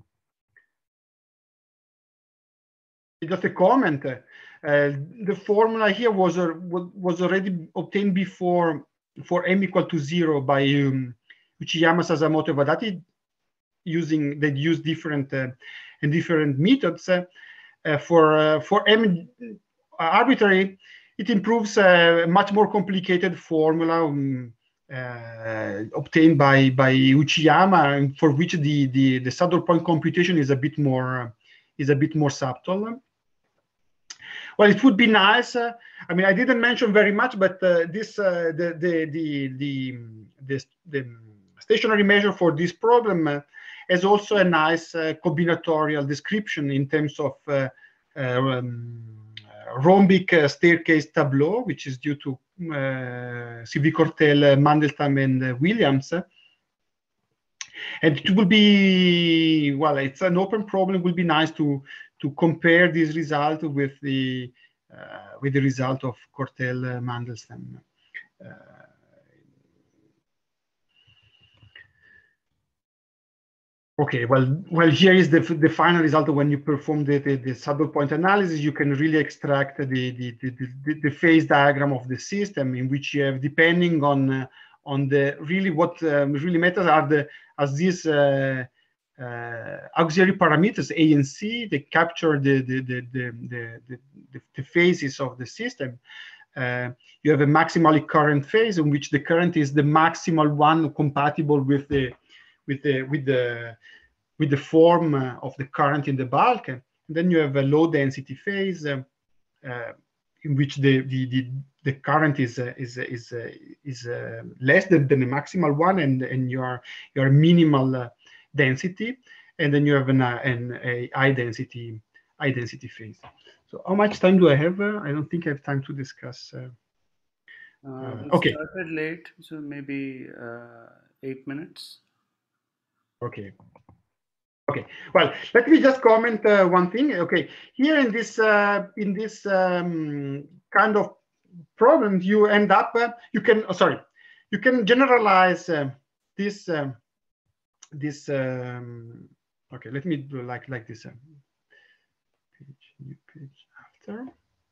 Speaker 2: Just a comment. The formula here was already obtained before for m equal to 0 by Uchiyama, Sasamoto, Vadati. They use different methods. For m arbitrary, it improves a much more complicated formula obtained by Uchiyama, for which the saddle point computation is a bit more subtle. Well, it would be nice. I mean, I didn't mention very much, but the stationary measure for this problem has also a nice combinatorial description in terms of rhombic staircase tableau, which is due to Sylvie-Cortel, Mandelstam, and Williams. And it will be, well, it's an open problem. It will be nice to compare this result with the result of Cortel, Mandelstam. Okay, well, here is the final result. When you perform the saddle point analysis, you can really extract the phase diagram of the system, in which you have, depending on the really what really matters are these auxiliary parameters A and C. They capture the phases of the system. You have a maximally current phase, in which the current is the maximal one compatible with the form of the current in the bulk. And then you have a low density phase in which the current is less than the maximal one, and your minimal density, and then you have a high density phase. So how much time do I have? I don't think I have time to discuss.
Speaker 1: We started late, so maybe 8 minutes.
Speaker 2: Okay. Well, let me just comment one thing. Okay, here in this kind of problems, you end up you can generalize this. Okay, let me do like this. New page after.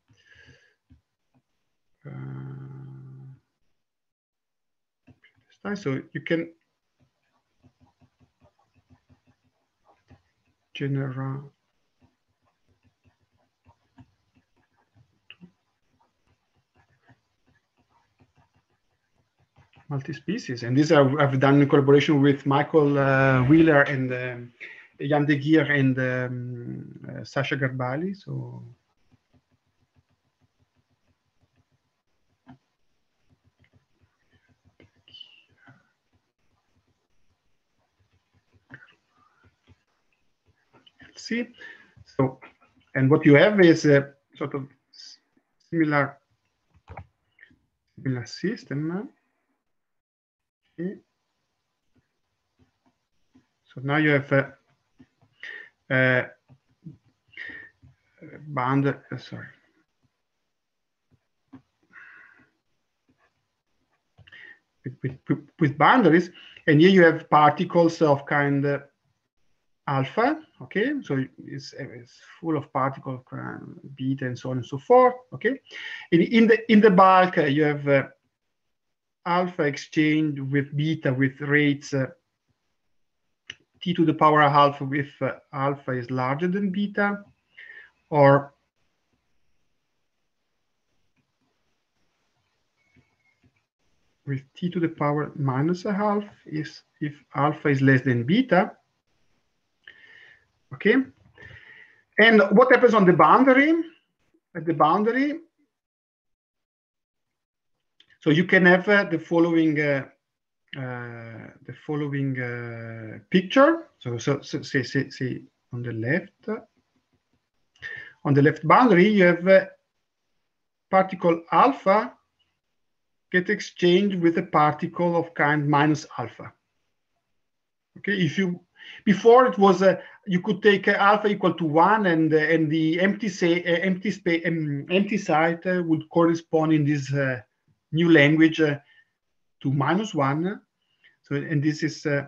Speaker 2: So you can general multi-species, and these I've done in collaboration with Michael Wheeler and Jan de Geer and Sasha Garbali. So let's see. So, and what you have is a sort of similar system. Okay. So now you have a bound. Sorry. With boundaries, and here you have particles of kind alpha. Okay, so it's full of particles, beta, and so on and so forth. Okay, in the bulk you have alpha exchange with beta with rates t to the power half if alpha is larger than beta, or with t to the power minus a half if alpha is less than beta. Okay, and what happens on the boundary? At the boundary, so you can have the following picture. So say on the left boundary, you have particle alpha get exchanged with a particle of kind minus alpha. Okay, if you Before it was you could take alpha equal to 1, and the empty site would correspond in this new language to -1. So, and this is sorry.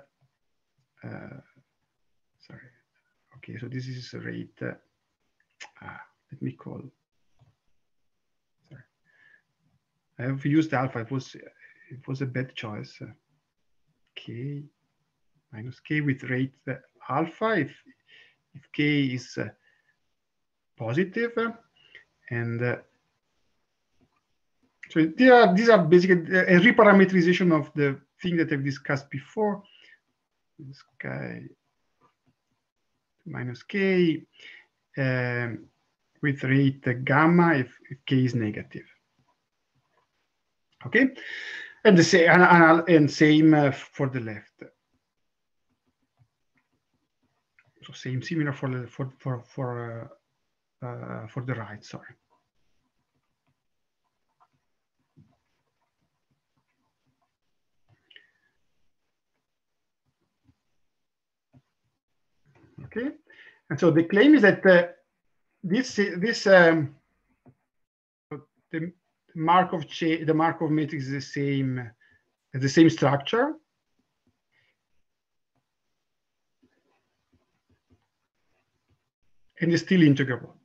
Speaker 2: Okay, so this is a rate. Let me call. Sorry, I have used alpha. It was a bad choice. K minus K with rate alpha if K is positive, and so these are basically a reparameterization of the thing that I've discussed before. This guy minus K with rate gamma if K is negative. Okay, and the same and same for the left. So similar for the right. Sorry. Okay, and so the claim is that the Markov matrix is the same structure. And is still integrable.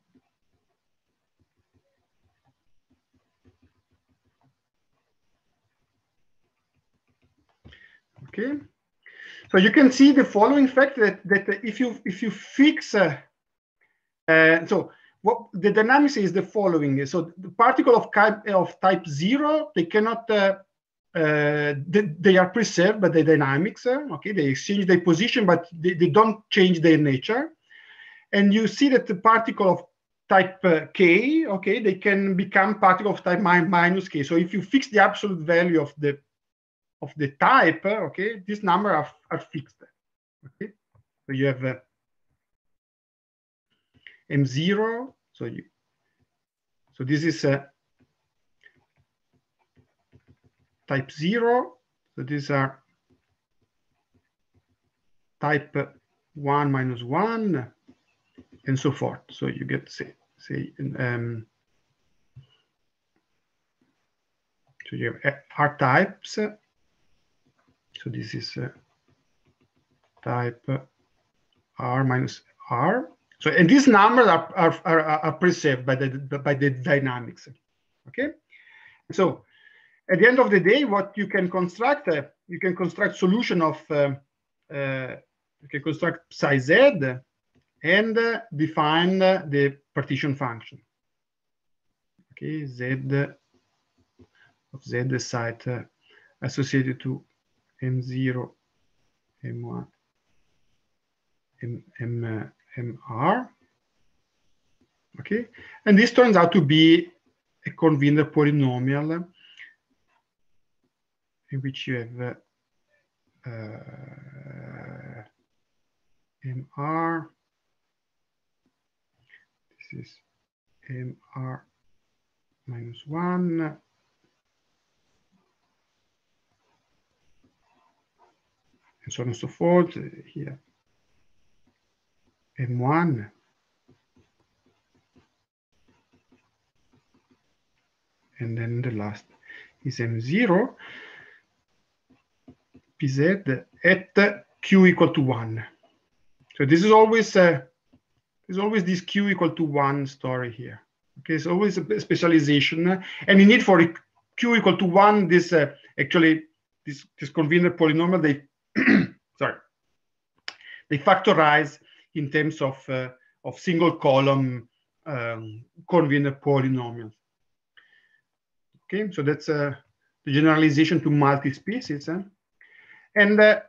Speaker 2: Okay, so you can see the following fact that if you fix so what the dynamics is the following. So the particle of type 0, they cannot they are preserved by the dynamics. Okay, they exchange their position, but they don't change their nature. And you see that the particle of type K, okay, they can become particle of type minus K. So if you fix the absolute value of the type, okay, these numbers are fixed. Okay, so you have M0. So this is type 0. So these are type 1 minus 1. And so forth. So you get so you have R types. So this is type R minus R. So and these numbers are preserved by the dynamics. Okay. So at the end of the day, what you can construct solution of you can construct psi z. And define the partition function. Okay, Z of Z the site associated to M0, M1, MR. Okay, and this turns out to be a convener polynomial in which you have MR. This is MR minus 1 and so on and so forth. Here M1 and then the last is M0 PZ at Q equal to 1. So this is always there's always this Q equal to 1 story here. Okay, it's always a specialization, and you need for Q equal to 1 this actually this convener polynomial they they factorize in terms of single column convener polynomials. Okay, so that's the generalization to multi-species, and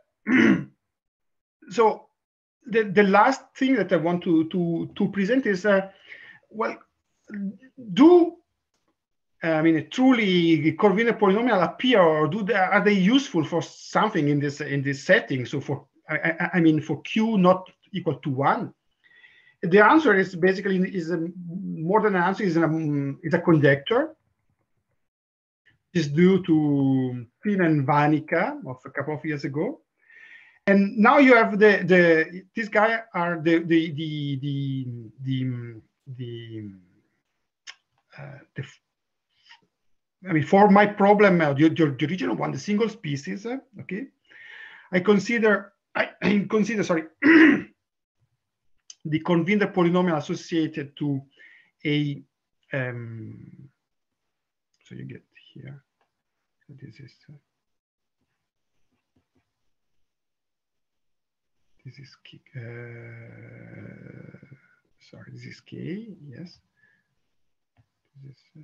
Speaker 2: so. The last thing that I want to present is well, I mean a truly convener polynomial appear, or are they useful for something in this setting? So for I mean for Q not equal to 1, the answer is basically more than an answer, is a conjecture. It's due to Finn and Vanica of a couple of years ago. And now you have this guy are I mean, for my problem, the original one, the single species, okay, I consider sorry, the convener polynomial associated to a, so you get here, so this is sorry, this is K, yes. This is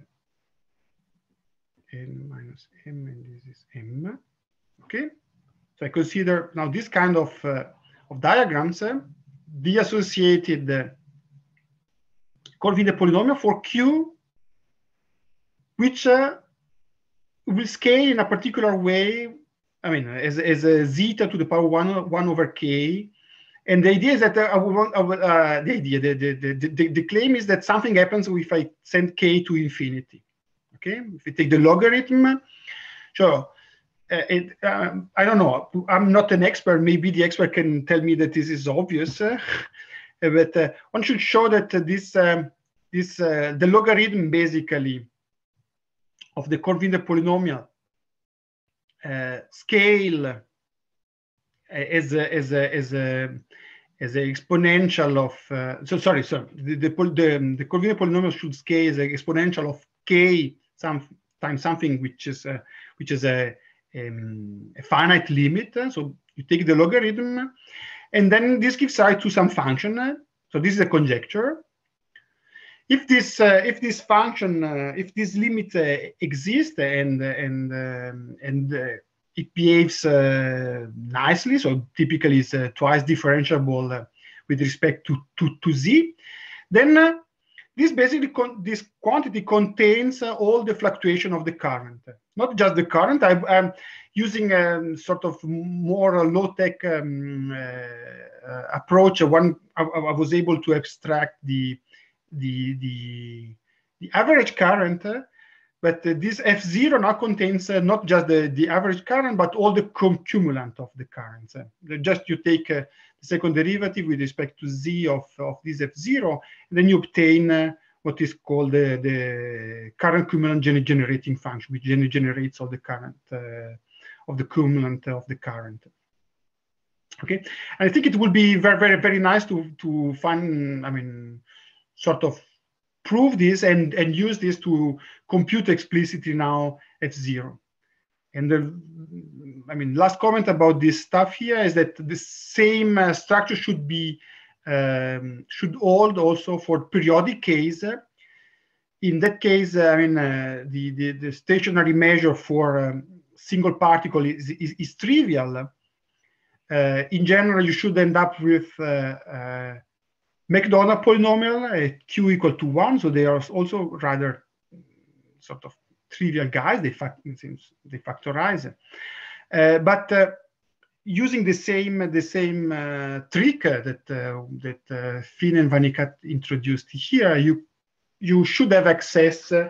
Speaker 2: N minus M, and this is M. Okay, so I consider now this kind of diagrams, the associated convener polynomial for Q, which will scale in a particular way. I mean, as a zeta to the power 1 over K. And the idea is that the claim is that something happens if I send K to infinity. Okay, if we take the logarithm, so I don't know, I'm not an expert, maybe the expert can tell me that this is obvious, but one should show that the logarithm basically of the convener polynomial scale as an exponential of the convener polynomial should scale as an exponential of K times something which is a finite limit. So you take the logarithm, and then this gives rise to some function. So this is a conjecture. If this function, if this limit exists and it behaves nicely, so typically it's twice differentiable with respect to z, then this basically this quantity contains all the fluctuation of the current, not just the current. I'm using a sort of more low-tech approach. I was able to abstract the average current, but this F0 now contains not just the average current, but all the cumulant of the currents. Just you take the second derivative with respect to z of this F0, and then you obtain what is called the current cumulant generating function, which generates all the current of the cumulant of the current. Okay, and I think it would be very, very, very nice to find, I mean, sort of prove this and use this to compute explicitly now F0. And I mean, last comment about this stuff here is that the same structure should hold also for periodic case. In that case, I mean, the stationary measure for single particle is trivial. In general, you should end up with Macdonald polynomial at Q equal to 1. So they are also rather sort of trivial guys. They factorize. But using the same trick that Finn and Vanickat introduced here, you should have access to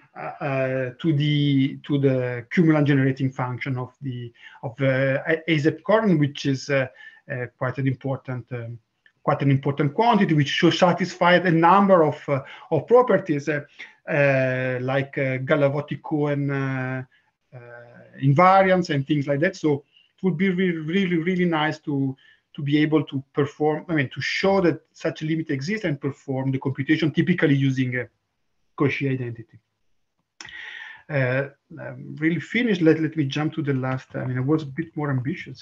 Speaker 2: the cumulant generating function of AZ current, which is quite an important quantity, which should satisfy a number of properties like Galotti-Cohen invariance and things like that. So it would be really, really nice to be able to perform, I mean, to show that such a limit exists and perform the computation typically using a Cauchy identity. Really finished. Let me jump to the last. I mean, I was a bit more ambitious.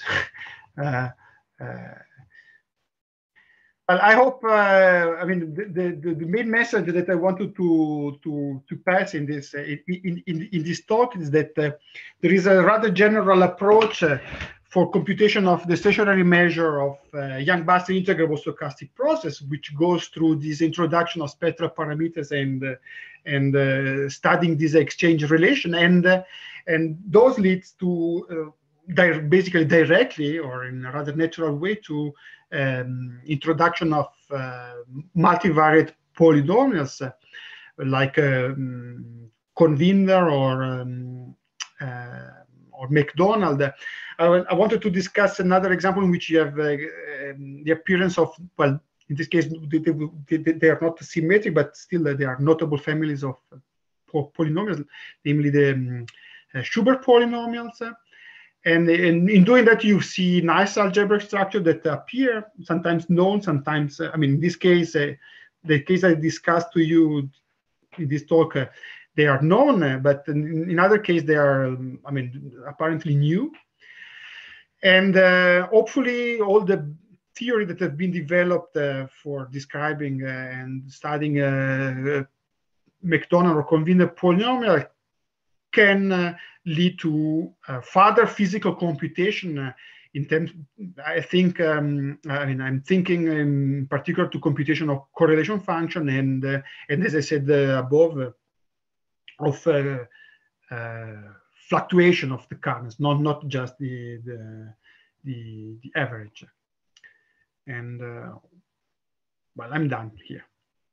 Speaker 2: I hope. I mean, the main message that I wanted to pass in this in this talk is that there is a rather general approach for computation of the stationary measure of Yang-Basset integrable stochastic process, which goes through this introduction of spectral parameters and studying this exchange relation, and those leads to basically directly or in a rather natural way to introduction of multivariate polynomials like convener or McDonald. I wanted to discuss another example in which you have the appearance of, well, in this case, they are not symmetric, but still they are notable families of polynomials, namely the Schubert polynomials. And in doing that, you see nice algebraic structure that appear, sometimes known, sometimes, I mean, in this case, the case I discussed to you in this talk, they are known, but in other case, they are, I mean, apparently new. And hopefully all the theory that have been developed for describing and studying Macdonald or convener polynomial can lead to further physical computation in terms, I think, I mean, I'm thinking in particular to computation of correlation function and as I said above, of fluctuation of the currents, not just the average. And well, I'm done here.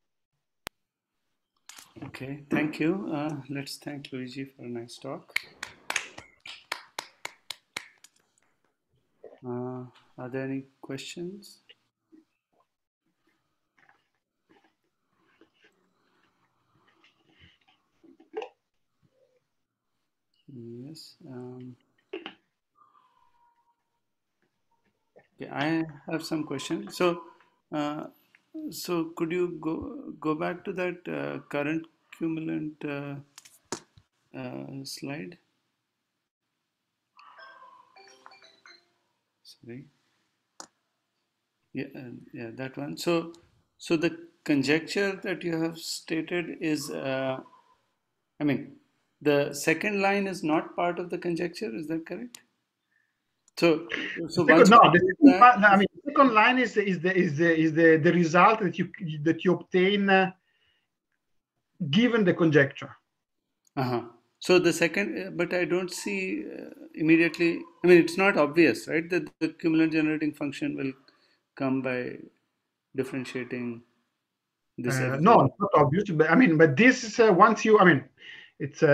Speaker 1: Okay, thank you. Let's thank Luigi for a nice talk. Are there any questions? Yes. Okay, I have some questions. So could you go back to that current cumulant slide? Sorry. Yeah, yeah, that one. So the conjecture that you have stated is, I mean, the second line is not part of the conjecture. Is that correct? So once
Speaker 2: the second line is the result that you obtain given the conjecture.
Speaker 1: So the second, but I don't see immediately. I mean, it's not obvious, right? That the cumulant generating function will come by differentiating this.
Speaker 2: No, it's not obvious. But I mean, but this is once you. I mean, it's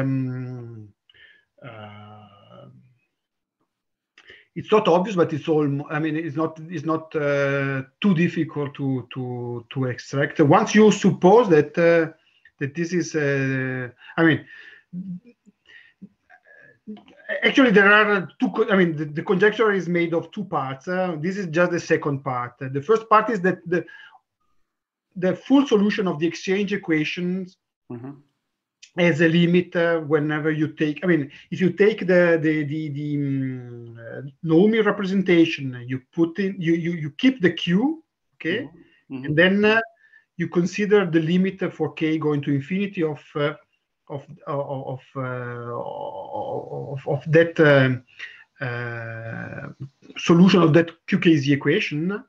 Speaker 2: it's not obvious, but it's all. I mean, it's not too difficult to extract. Once you suppose that that this is. I mean. Actually, there are two. I mean, the conjecture is made of two parts. This is just the second part. The first part is that the full solution of the exchange equations has a limit whenever you take. I mean, if you take the Naomi representation, you put in you keep the Q, okay, and then you consider the limit for k going to infinity of that solution of that QKZ equation.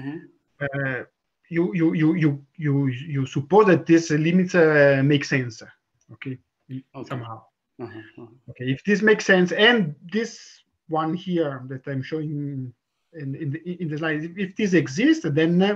Speaker 2: You suppose that this limits make sense, okay. Somehow. Okay, if this makes sense, and this one here that I'm showing in the slide, if this exists, then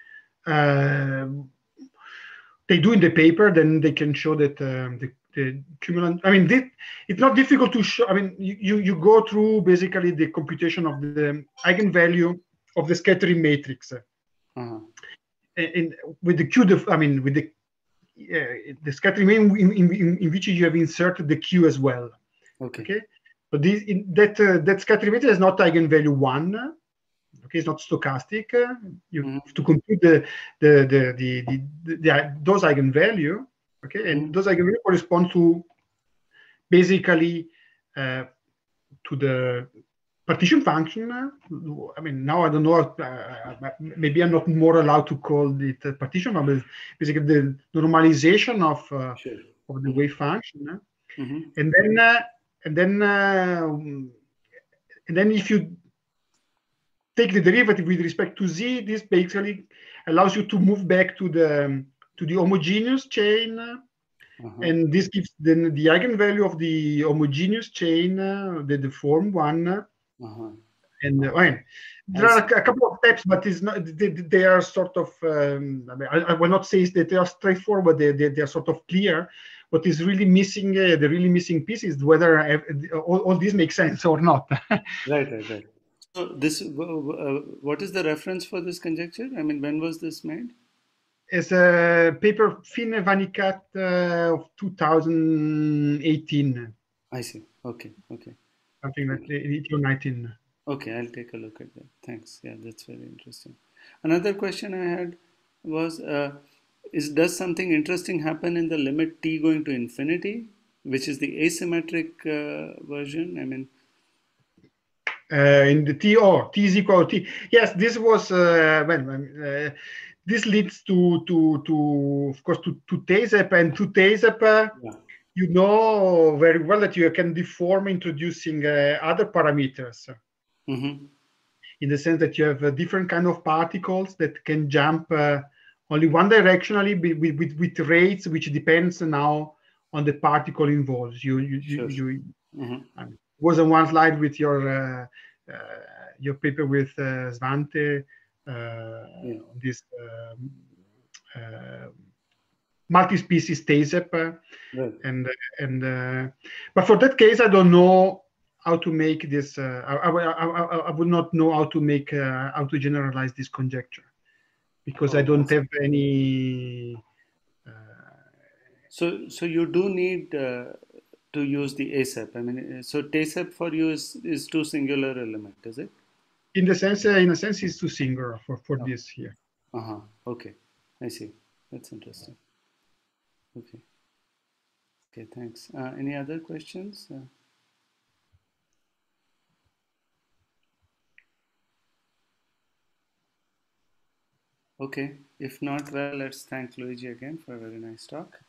Speaker 2: they do in the paper, then they can show that the cumulant. I mean, it's not difficult to show. I mean, you go through basically the computation of the eigenvalue of the scattering matrix, and with the Q. I mean, with the scattering matrix in which you have inserted the Q as well. Okay. But that scattering matrix is not eigenvalue 1. Okay, it's not stochastic. You have to compute those eigenvalue. Okay, and those eigenvalue correspond to basically to the partition function. I mean, now I don't know. Maybe I'm not more allowed to call it a partition, but basically the normalization of the wave function. And then if you take the derivative with respect to z, this basically allows you to move back to the homogeneous chain, and this gives then the eigenvalue of the homogeneous chain, the form 1. And there are a couple of steps, but it's not. They are sort of. I will not say that they are straightforward. They are sort of clear. what is really missing, the really missing piece is whether all this makes sense or not.
Speaker 1: Right. So this, what is the reference for this conjecture? I mean, when was this made?
Speaker 2: It's a paper Fine-Vanikat of 2018.
Speaker 1: I see. Okay.
Speaker 2: Something like 18 or 19.
Speaker 1: Okay, I'll take a look at that. Thanks. Yeah, that's very interesting. Another question I had was, does something interesting happen in the limit t going to infinity, which is the asymmetric version? I mean,
Speaker 2: In the t is equal to t. Yes, this was this leads to of course to TASEP, and to TASEP,
Speaker 1: yeah.
Speaker 2: you know very well that you can deform introducing other parameters.
Speaker 1: Mm-hmm.
Speaker 2: In the sense that you have different kind of particles that can jump only one directionally with rates which depends now on the particle involved.
Speaker 1: Sure.
Speaker 2: Was on one slide with your paper with Svante this multi-species TASEP,
Speaker 1: Right.
Speaker 2: and but for that case, I don't know how to make this. I would not know how to make how to generalize this conjecture because I don't have any.
Speaker 1: So you do need to use the ASEP. I mean, so TASEP for you is too singular a limit, is it?
Speaker 2: In a sense, it's too singular for this here.
Speaker 1: Okay, I see. That's interesting. Okay, thanks. Any other questions? Okay, if not, well, let's thank Luigi again for a very nice talk.